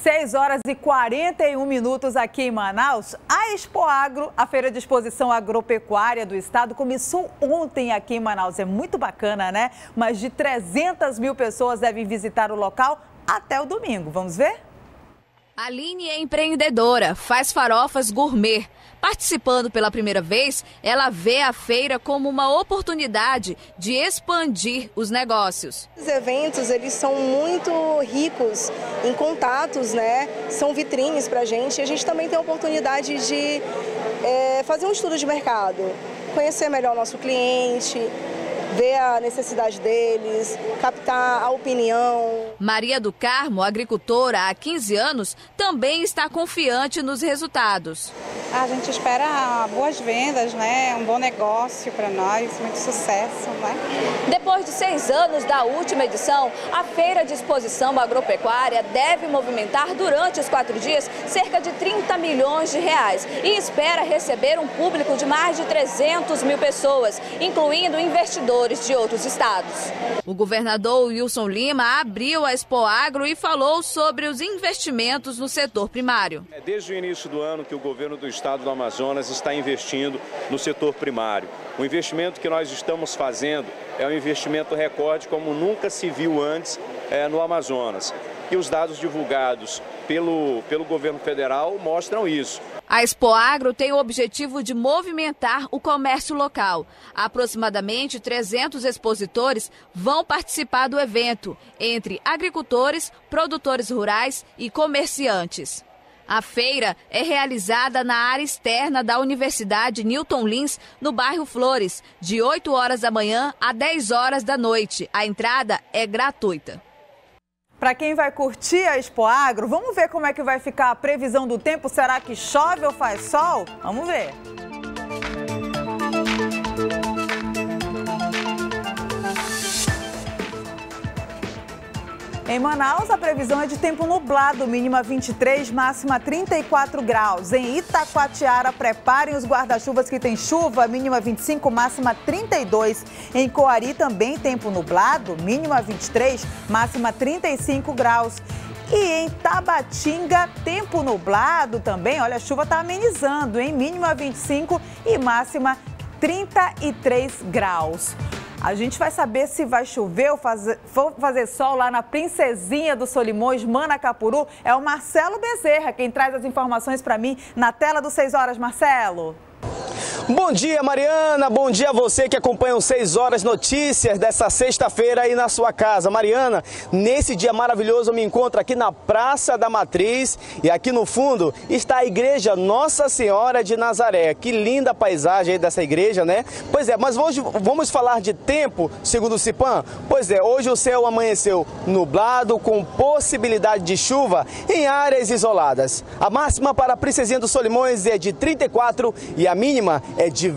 6h41 aqui em Manaus. A Expoagro, a Feira de Exposição Agropecuária do Estado, começou ontem aqui em Manaus. É muito bacana, né? Mais de 300 mil pessoas devem visitar o local até o domingo. Vamos ver? Aline é empreendedora, faz farofas gourmet. Participando pela primeira vez, ela vê a feira como uma oportunidade de expandir os negócios. Os eventos, eles são muito ricos em contatos, né? São vitrines para a gente também tem a oportunidade de fazer um estudo de mercado, conhecer melhor o nosso cliente, ver a necessidade deles, captar a opinião. Maria do Carmo, agricultora há 15 anos, também está confiante nos resultados. A gente espera boas vendas, né? Um bom negócio para nós, muito sucesso, né? Depois de 6 anos da última edição, a Feira de Exposição Agropecuária deve movimentar durante os 4 dias cerca de 30 milhões de reais e espera receber um público de mais de 300 mil pessoas, incluindo investidores de outros estados. O governador Wilson Lima abriu a Expoagro e falou sobre os investimentos no setor primário. Desde o início do ano que o governo do estado do Amazonas está investindo no setor primário. O investimento que nós estamos fazendo é um investimento recorde como nunca se viu antes no Amazonas. E os dados divulgados pelo governo federal mostram isso. A Expoagro tem o objetivo de movimentar o comércio local. Aproximadamente 300 expositores vão participar do evento, entre agricultores, produtores rurais e comerciantes. A feira é realizada na área externa da Universidade Newton Lins, no bairro Flores, de 8 horas da manhã a 10 horas da noite. A entrada é gratuita. Para quem vai curtir a Expoagro, vamos ver como é que vai ficar a previsão do tempo. Será que chove ou faz sol? Vamos ver. Em Manaus, a previsão é de tempo nublado, mínima 23, máxima 34 graus. Em Itacoatiara, preparem os guarda-chuvas que tem chuva, mínima 25, máxima 32. Em Coari, também tempo nublado, mínima 23, máxima 35 graus. E em Tabatinga, tempo nublado também, olha, a chuva está amenizando, hein? Mínima 25 e máxima 33 graus. A gente vai saber se vai chover ou fazer sol lá na Princesinha dos Solimões, Manacapuru. É o Marcelo Bezerra quem traz as informações para mim na tela do 6 horas, Marcelo. Bom dia, Mariana. Bom dia a você que acompanha os 6 horas notícias dessa sexta-feira aí na sua casa. Mariana, nesse dia maravilhoso eu me encontro aqui na Praça da Matriz e aqui no fundo está a igreja Nossa Senhora de Nazaré. Que linda paisagem aí dessa igreja, né? Pois é, mas hoje vamos falar de tempo, segundo o Cipan? Pois é, hoje o céu amanheceu nublado com possibilidade de chuva em áreas isoladas. A máxima para a Princesinha dos Solimões é de 34 e a mínima é de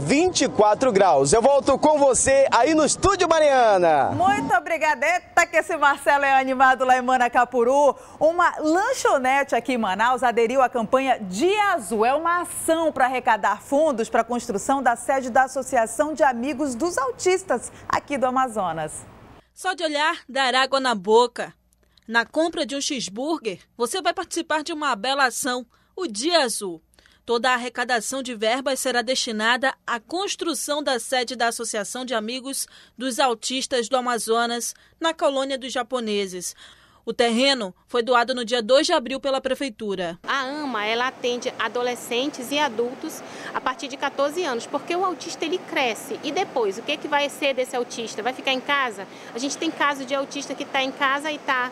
24 graus. Eu volto com você aí no estúdio, Mariana. Muito obrigada. Eita, que esse Marcelo é animado lá em Manacapuru. Uma lanchonete aqui em Manaus aderiu à campanha Dia Azul. É uma ação para arrecadar fundos para a construção da sede da Associação de Amigos dos Autistas aqui do Amazonas. Só de olhar, dar água na boca. Na compra de um cheeseburger, você vai participar de uma bela ação, o Dia Azul. Toda a arrecadação de verbas será destinada à construção da sede da Associação de Amigos dos Autistas do Amazonas, na colônia dos japoneses. O terreno foi doado no dia 2 de abril pela Prefeitura. A AMA, ela atende adolescentes e adultos a partir de 14 anos, porque o autista ele cresce. E depois, o que vai ser desse autista? Vai ficar em casa? A gente tem caso de autista que está em casa e está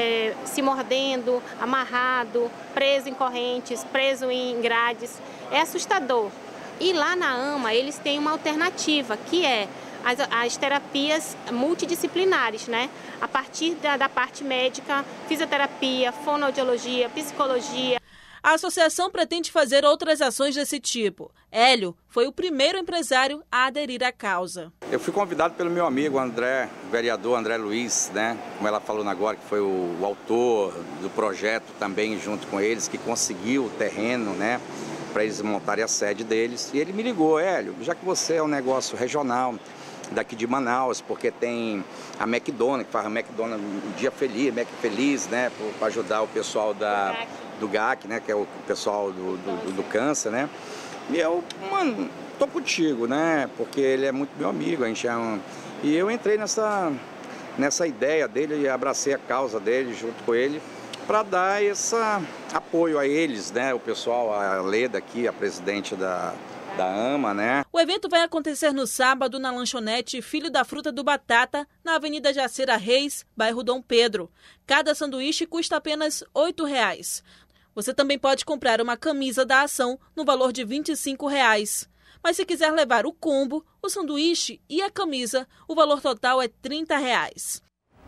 se mordendo, amarrado, preso em correntes, preso em grades. É assustador. E lá na AMA, eles têm uma alternativa, que é as terapias multidisciplinares, né? A partir da parte médica, fisioterapia, fonoaudiologia, psicologia. A associação pretende fazer outras ações desse tipo. Hélio foi o primeiro empresário a aderir à causa. Eu fui convidado pelo meu amigo André, o vereador André Luiz, né? Como ela falou agora, que foi o autor do projeto também junto com eles, que conseguiu o terreno, né? Para eles montarem a sede deles. E ele me ligou: Hélio, já que você é um negócio regional, daqui de Manaus, porque tem a McDonald's, que faz a McDonald's um dia feliz, Mac Feliz, né, para ajudar o pessoal do GAC, né, que é o pessoal do câncer, né. E eu, mano, tô contigo, né, porque ele é muito meu amigo, a gente e eu entrei nessa ideia dele e abracei a causa dele junto com ele para dar esse apoio a eles, né, o pessoal, a Leda aqui, a presidente da AMA, né? O evento vai acontecer no sábado na lanchonete Filho da Fruta do Batata, na Avenida Jacira Reis, bairro Dom Pedro. Cada sanduíche custa apenas R$ 8,00. Você também pode comprar uma camisa da ação no valor de R$ 25,00. Mas se quiser levar o combo, o sanduíche e a camisa, o valor total é R$ 30,00.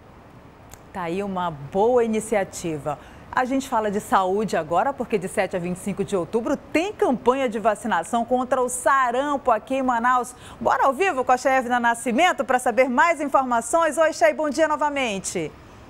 Tá aí uma boa iniciativa. A gente fala de saúde agora, porque de 7 a 25 de outubro tem campanha de vacinação contra o sarampo aqui em Manaus. Bora ao vivo com a Cheyevna Nascimento para saber mais informações. Oi, Chey, bom dia novamente.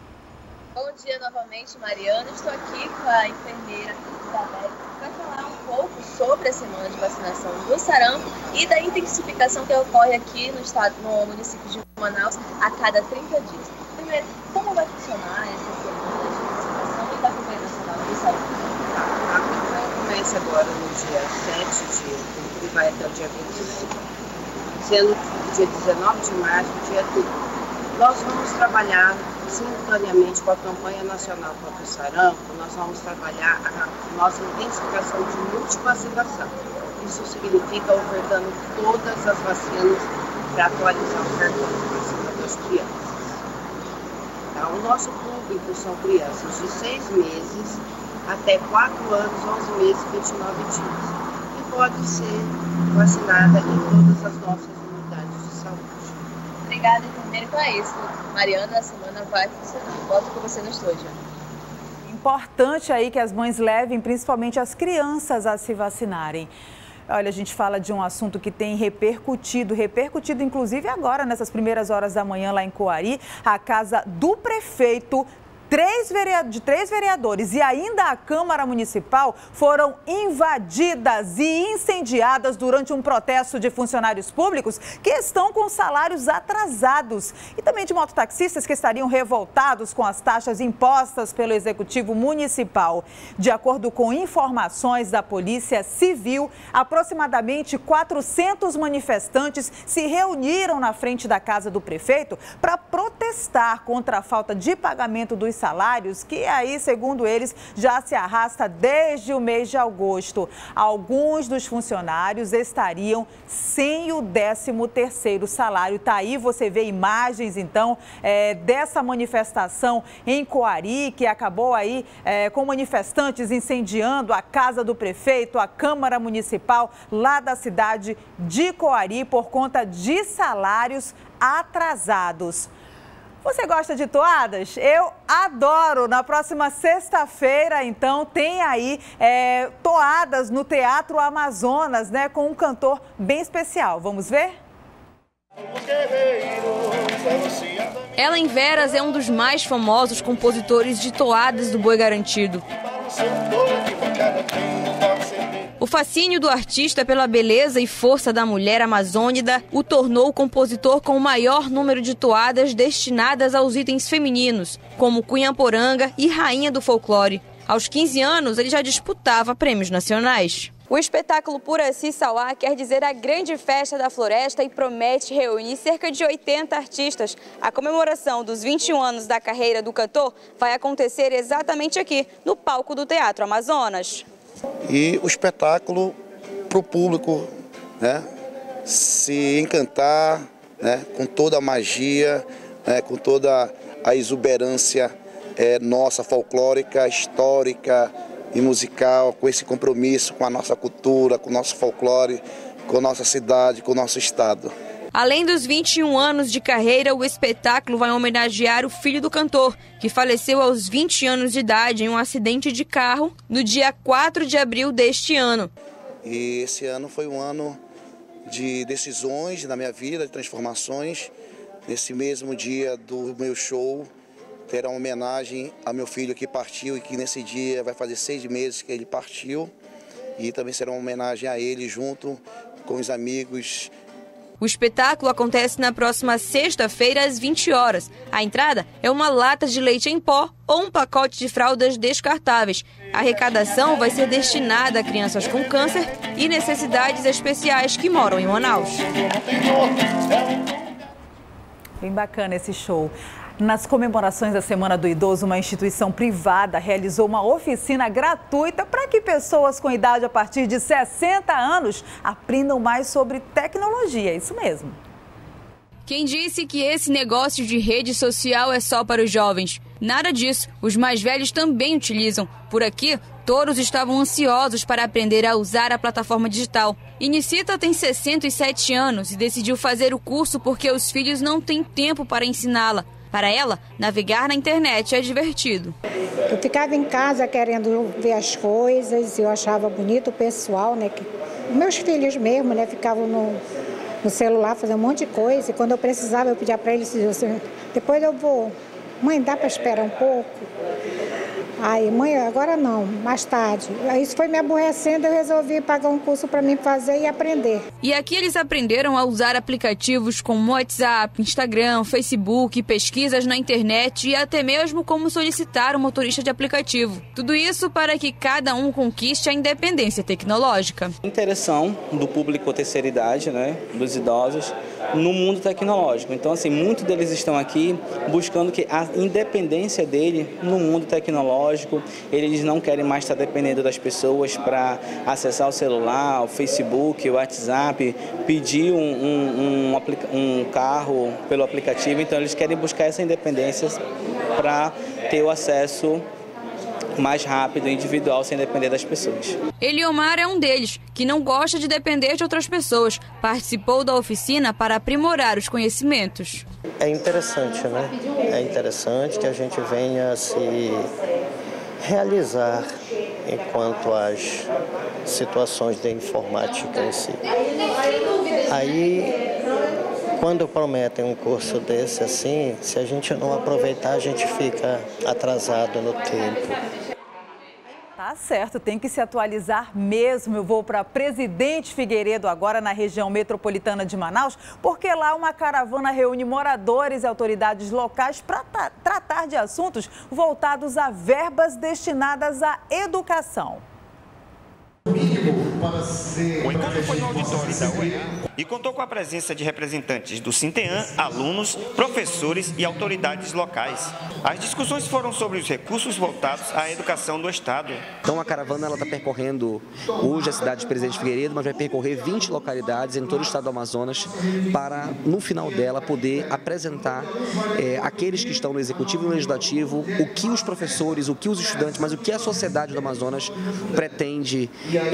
Bom dia novamente, Mariana. Estou aqui com a enfermeira Isabel para falar um pouco sobre a semana de vacinação do sarampo e da intensificação que ocorre aqui no município de Manaus a cada 30 dias. Primeiro, como vai funcionar essa semana de vacinação e da campanha nacional do sarampo? A campanha começa agora no dia 7 de outubro e vai até o dia 25, sendo que dia 19 de março, dia 30. Nós vamos trabalhar simultaneamente com a campanha nacional contra o sarampo, nós vamos trabalhar a nossa intensificação de multivacinação. Isso significa ofertando todas as vacinas para atualizar o cartão de vacina das crianças. Então, o nosso público são crianças de 6 meses até 4 anos, 11 meses e 29 dias. E pode ser vacinada em todas as nossas unidades de saúde. Obrigada, enfermeira. Então é isso. Mariana, a semana vai funcionar. Volto com você no estúdio. Importante aí que as mães levem principalmente as crianças a se vacinarem. Olha, a gente fala de um assunto que tem repercutido inclusive agora, nessas primeiras horas da manhã lá em Coari, a casa do prefeito. 3 vereadores e ainda a Câmara Municipal foram invadidas e incendiadas durante um protesto de funcionários públicos que estão com salários atrasados e também de mototaxistas que estariam revoltados com as taxas impostas pelo Executivo Municipal. De acordo com informações da Polícia Civil, aproximadamente 400 manifestantes se reuniram na frente da casa do prefeito para protestar contra a falta de pagamento dos salários, que aí, segundo eles, já se arrasta desde o mês de agosto. Alguns dos funcionários estariam sem o 13º salário. Tá aí, você vê imagens, então, dessa manifestação em Coari, que acabou aí com manifestantes incendiando a casa do prefeito, a Câmara Municipal lá da cidade de Coari, por conta de salários atrasados. Você gosta de toadas? Eu adoro! Na próxima sexta-feira, então, tem aí toadas no Teatro Amazonas, né? Com um cantor bem especial. Vamos ver? Ellen Veras é um dos mais famosos compositores de toadas do boi garantido. O fascínio do artista pela beleza e força da mulher amazônida o tornou o compositor com o maior número de toadas destinadas aos itens femininos, como Cunhaporanga e Rainha do Folclore. Aos 15 anos, ele já disputava prêmios nacionais. O espetáculo Puraci Sauá quer dizer a grande festa da floresta e promete reunir cerca de 80 artistas. A comemoração dos 21 anos da carreira do cantor vai acontecer exatamente aqui, no palco do Teatro Amazonas. E o espetáculo para o público, né, se encantar, né, com toda a magia, com toda a exuberância nossa folclórica, histórica e musical, com esse compromisso com a nossa cultura, com o nosso folclore, com a nossa cidade, com o nosso estado. Além dos 21 anos de carreira, o espetáculo vai homenagear o filho do cantor, que faleceu aos 20 anos de idade em um acidente de carro no dia 4 de abril deste ano. E esse ano foi um ano de decisões na minha vida, de transformações. Nesse mesmo dia do meu show, terá uma homenagem ao meu filho que partiu e que nesse dia vai fazer 6 meses que ele partiu. E também será uma homenagem a ele junto com os amigos. O espetáculo acontece na próxima sexta-feira, às 20 horas. A entrada é uma lata de leite em pó ou um pacote de fraldas descartáveis. A arrecadação vai ser destinada a crianças com câncer e necessidades especiais que moram em Manaus. Bem bacana esse show. Nas comemorações da Semana do Idoso, uma instituição privada realizou uma oficina gratuita para que pessoas com idade a partir de 60 anos aprendam mais sobre tecnologia. Isso mesmo. Quem disse que esse negócio de rede social é só para os jovens? Nada disso, os mais velhos também utilizam. Por aqui, todos estavam ansiosos para aprender a usar a plataforma digital. Inicita tem 67 anos e decidiu fazer o curso porque os filhos não têm tempo para ensiná-la. Para ela, navegar na internet é divertido. Eu ficava em casa querendo ver as coisas, eu achava bonito o pessoal, né? Que meus filhos mesmo, né? Ficavam no celular fazendo um monte de coisa. E quando eu precisava, eu pedia para eles, depois eu vou. Mãe, dá para esperar um pouco? Aí, mãe, agora não, mais tarde. Isso foi me aborrecendo, eu resolvi pagar um curso para mim fazer e aprender. E aqui eles aprenderam a usar aplicativos como WhatsApp, Instagram, Facebook, pesquisas na internet e até mesmo como solicitar um motorista de aplicativo. Tudo isso para que cada um conquiste a independência tecnológica. Interação do público terceira idade, né, dos idosos, no mundo tecnológico. Então, assim, muitos deles estão aqui buscando que a independência dele no mundo tecnológico. Eles não querem mais estar dependendo das pessoas para acessar o celular, o Facebook, o WhatsApp, pedir um carro pelo aplicativo. Então, eles querem buscar essa independência para ter o acesso mais rápido e individual, sem depender das pessoas. Eliomar é um deles, que não gosta de depender de outras pessoas. Participou da oficina para aprimorar os conhecimentos. É interessante, né? É interessante que a gente venha se realizar enquanto às situações de informática em si. Aí, quando prometem um curso desse assim, se a gente não aproveitar, a gente fica atrasado no tempo. Tá certo, tem que se atualizar mesmo. Eu vou para Presidente Figueiredo agora, na região metropolitana de Manaus, porque lá uma caravana reúne moradores e autoridades locais para tratar de assuntos voltados a verbas destinadas à educação. O encontro foi no auditório da UEA e contou com a presença de representantes do Sinteam, alunos, professores e autoridades locais. As discussões foram sobre os recursos voltados à educação do Estado. Então a caravana está percorrendo hoje a cidade de Presidente Figueiredo, mas vai percorrer 20 localidades em todo o estado do Amazonas para, no final dela, poder apresentar aqueles que estão no Executivo e no Legislativo o que os professores, o que os estudantes, mas o que a sociedade do Amazonas pretende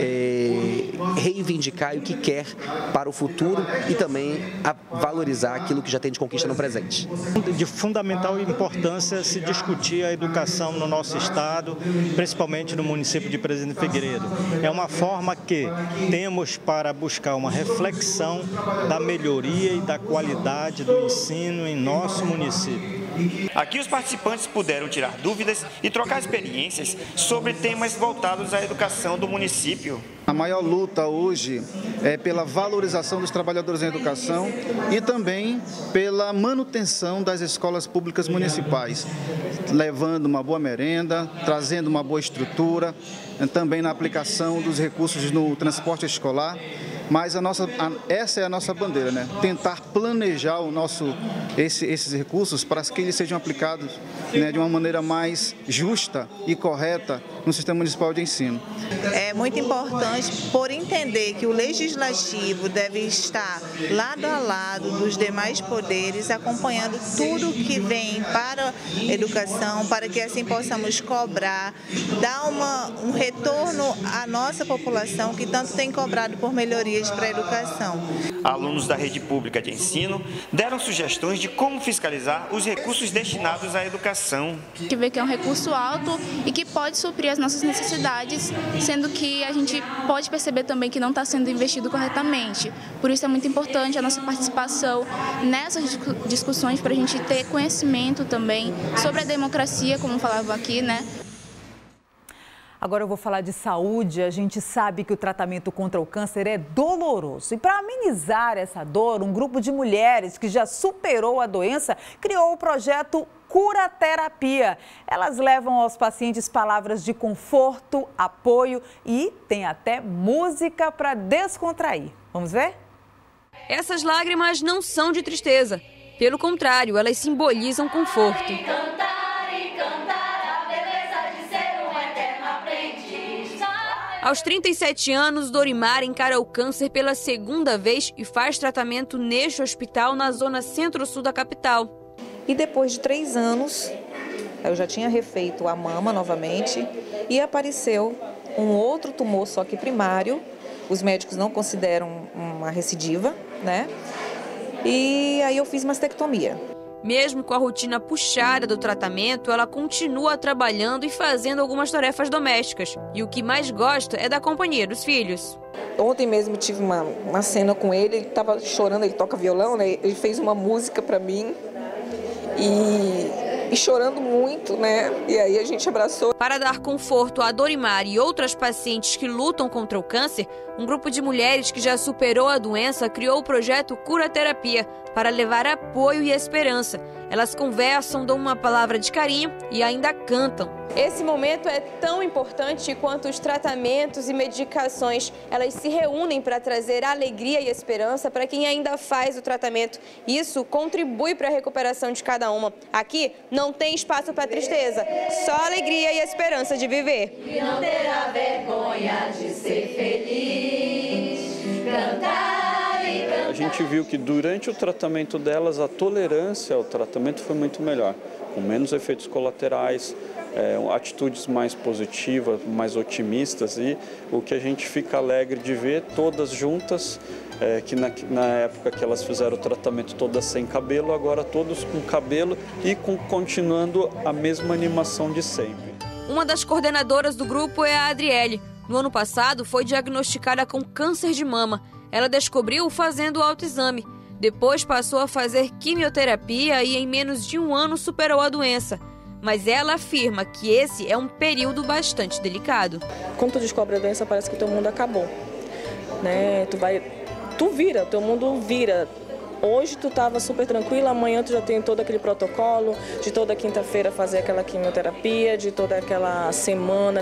reivindicar e o que quer para o futuro e também a valorizar aquilo que já tem de conquista no presente. De fundamental importância se discutir a educação no nosso estado, principalmente no município de Presidente Figueiredo. É uma forma que temos para buscar uma reflexão da melhoria e da qualidade do ensino em nosso município. Aqui os participantes puderam tirar dúvidas e trocar experiências sobre temas voltados à educação do município. A maior luta hoje é pela valorização dos trabalhadores em educação e também pela manutenção das escolas públicas municipais, levando uma boa merenda, trazendo uma boa estrutura, também na aplicação dos recursos no transporte escolar. Mas essa é a nossa bandeira, né? Tentar planejar esses recursos para que eles sejam aplicados, né, de uma maneira mais justa e correta no sistema municipal de ensino. É muito importante por entender que o legislativo deve estar lado a lado dos demais poderes, acompanhando tudo que vem para a educação, para que assim possamos cobrar, dar um retorno à nossa população que tanto tem cobrado por melhorias para a educação. Alunos da rede pública de ensino deram sugestões de como fiscalizar os recursos destinados à educação. Que vê que é um recurso alto e que pode suprir as nossas necessidades, sendo que a gente pode perceber também que não está sendo investido corretamente. Por isso é muito importante a nossa participação nessas discussões para a gente ter conhecimento também sobre a democracia, como falavam aqui, né? Agora eu vou falar de saúde. A gente sabe que o tratamento contra o câncer é doloroso. E para amenizar essa dor, um grupo de mulheres que já superou a doença criou o projeto Curaterapia. Elas levam aos pacientes palavras de conforto, apoio e tem até música para descontrair. Vamos ver? Essas lágrimas não são de tristeza. Pelo contrário, elas simbolizam conforto. Aos 37 anos, Dorimar encara o câncer pela segunda vez e faz tratamento neste hospital na zona centro-sul da capital. E depois de 3 anos, eu já tinha refeito a mama novamente e apareceu um outro tumor, só que primário. Os médicos não consideram uma recidiva, né? E aí eu fiz mastectomia. Mesmo com a rotina puxada do tratamento, ela continua trabalhando e fazendo algumas tarefas domésticas. E o que mais gosta é da companhia dos filhos. Ontem mesmo tive uma cena com ele estava chorando, ele toca violão, né? Ele fez uma música para mim e chorando muito, né? E aí a gente abraçou. Para dar conforto a Dorimar e outras pacientes que lutam contra o câncer, um grupo de mulheres que já superou a doença criou o projeto Curaterapia para levar apoio e esperança. Elas conversam, dão uma palavra de carinho e ainda cantam. Esse momento é tão importante quanto os tratamentos e medicações. Elas se reúnem para trazer alegria e esperança para quem ainda faz o tratamento. Isso contribui para a recuperação de cada uma. Aqui não tem espaço para tristeza, só alegria e esperança de viver. E não terá vergonha de ser feliz, cantar e cantar. A gente viu que durante o tratamento delas, a tolerância ao tratamento foi muito melhor, com menos efeitos colaterais, atitudes mais positivas, mais otimistas, e o que a gente fica alegre de ver todas juntas, que na época que elas fizeram o tratamento todas sem cabelo, agora todos com cabelo e continuando a mesma animação de sempre. Uma das coordenadoras do grupo é a Adriele. No ano passado foi diagnosticada com câncer de mama. Ela descobriu fazendo o autoexame. Depois passou a fazer quimioterapia e em menos de 1 ano superou a doença. Mas ela afirma que esse é um período bastante delicado. Quando tu descobre a doença, parece que teu mundo acabou, né? Tu vira, teu mundo vira. Hoje tu estava super tranquila, amanhã tu já tem todo aquele protocolo de toda quinta-feira fazer aquela quimioterapia, de toda aquela semana,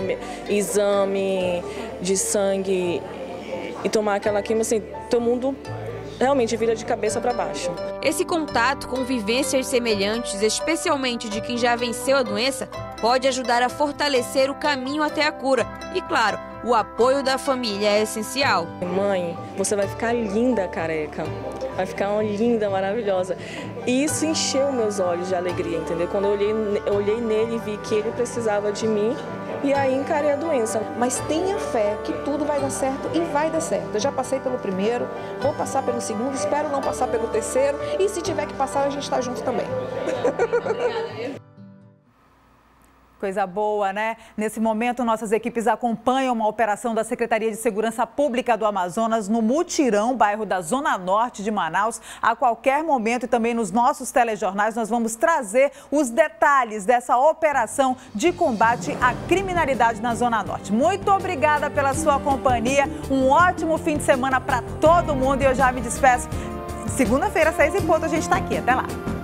exame de sangue e tomar aquela quimio, assim, teu mundo realmente vira de cabeça para baixo. Esse contato com vivências semelhantes, especialmente de quem já venceu a doença, pode ajudar a fortalecer o caminho até a cura. E claro, o apoio da família é essencial. Mãe, você vai ficar linda careca, vai ficar uma linda, maravilhosa. E isso encheu meus olhos de alegria, entendeu? Quando eu olhei nele e vi que ele precisava de mim, e aí encarei a doença. Mas tenha fé que tudo vai dar certo e vai dar certo. Eu já passei pelo primeiro, vou passar pelo segundo, espero não passar pelo terceiro. E se tiver que passar, a gente está junto também. Coisa boa, né? Nesse momento, nossas equipes acompanham uma operação da Secretaria de Segurança Pública do Amazonas no Mutirão, bairro da Zona Norte de Manaus. A qualquer momento e também nos nossos telejornais, nós vamos trazer os detalhes dessa operação de combate à criminalidade na Zona Norte. Muito obrigada pela sua companhia. Um ótimo fim de semana para todo mundo e eu já me despeço. Segunda-feira, 6h, a gente está aqui. Até lá.